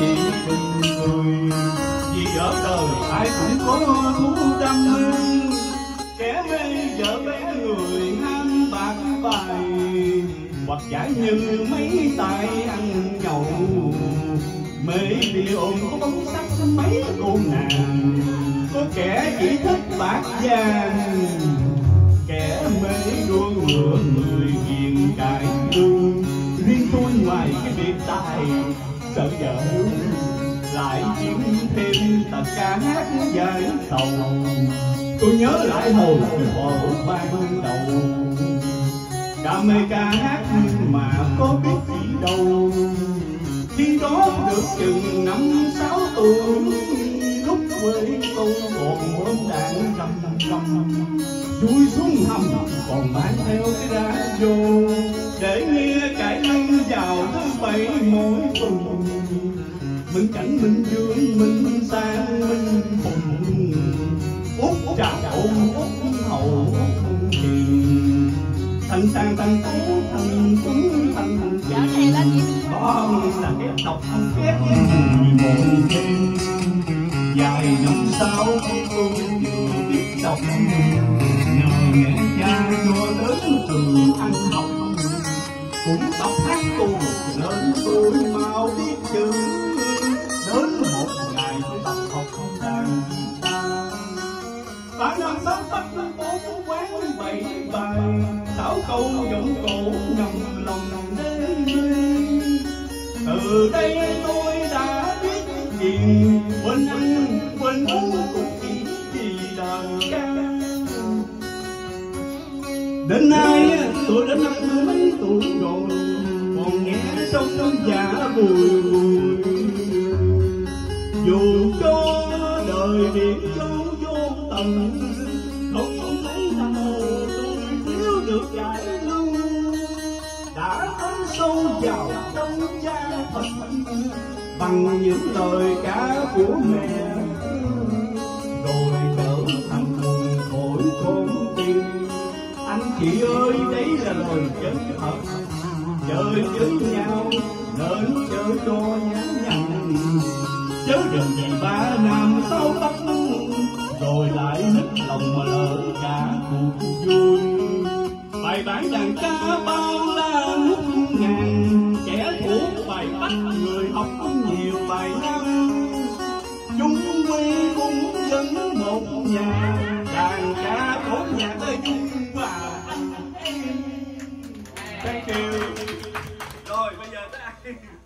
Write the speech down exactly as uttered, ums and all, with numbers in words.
chị đừng cười, vì ở đời ai cũng có thú đam mê. Kẻ mê vợ bé người ham bạc bài, hoặc giả như mấy tay ăn nhậu. Mê đi ôm có bóng sắc mấy cô nàng, có kẻ chỉ thích bạc vàng, kẻ mê đua ngựa người hiền cải lương. Riêng tôi ngoài cái biệt tài sợ vợ lại kiếm thêm tật ca hát giải sầu. Tôi nhớ lại hồi khổ ban đầu, đam mê ca hát mà có biết gì đâu. Khi đó được chừng năm sáu tuổi, lúc quê tôi còn ôm đàn rầm rầm, chui xuống hầm còn mang theo cái radio để nghe cải lương vào thứ bảy mỗi tuần. Minh Cảnh, Minh Dương, Minh Sang, Minh Hùng, Út Trà Ôn, Út Hậu, Út Hiền, Thanh Sang, Thanh Tú, Thanh Tuấn, Thanh Hiền. Con là kẻ độc ghét một đêm, vài năm sau tôi vừa biết đọc, nhờ mẹ cha cho đến trường ăn học, cũng tập hát tuồng nên tôi mau biết chữ. Đến một ngày tôi tập học đàn guitar, ba năm sáu tắt bốn quán bảy bài, sáu câu giọng cổ ngầm lòng đê mê. Từ đây tôi đã biết gì quên ăn quên uống cũng chỉ vì đàn ca. Đến nay tôi đã năm mươi mấy tuổi rồi, còn nghe sông giả bùi bùi. Dù cho đời biển dấu vô tận, không thấy nào tôi thiếu được giải lưu. Đã thấm sâu vào trong da thịt bằng những lời ca của mẹ, rồi trở thành nguồn cội con tim. Anh chị ơi, đấy là lời chân thật, chơi với nhau nên chơi cho nhã nhặn, chớ đừng vì ba năm sau tóc rồi lại nức lòng mà lỡ cả cuộc vui. Bài bản đàn ca bao la ngút ngàn, kẻ thuộc bài bắt người học nhiều bài năm. Chung quy cũng vẫn một nhà, đàn ca phổ nhạc ơi chung và anh em. Thank you. Rồi bây giờ tới ai?